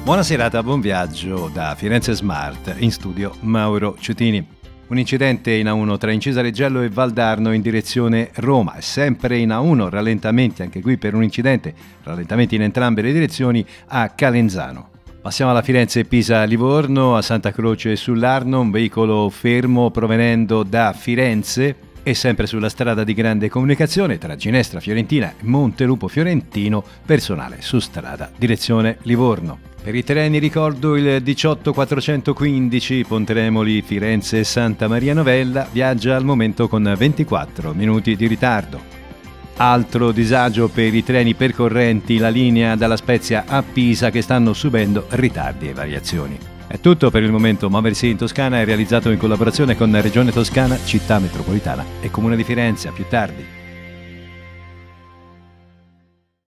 Buona serata, buon viaggio da Firenze Smart, in studio Mauro Ciutini. Un incidente in A1 tra Incisareggiello e Valdarno in direzione Roma, è sempre in A1, rallentamenti anche qui per un incidente, rallentamenti in entrambe le direzioni a Calenzano. Passiamo alla Firenze-Pisa-Livorno, a Santa Croce sull'Arno, un veicolo fermo provenendo da Firenze e sempre sulla strada di grande comunicazione tra Ginestra Fiorentina e Montelupo Fiorentino, personale su strada direzione Livorno. Per i treni ricordo il 18415 Pontremoli Firenze Santa Maria Novella viaggia al momento con 24 minuti di ritardo. Altro disagio per i treni percorrenti la linea dalla Spezia a Pisa che stanno subendo ritardi e variazioni. È tutto per il momento. Muoversi in Toscana è realizzato in collaborazione con Regione Toscana, Città Metropolitana e Comune di Firenze. A più tardi.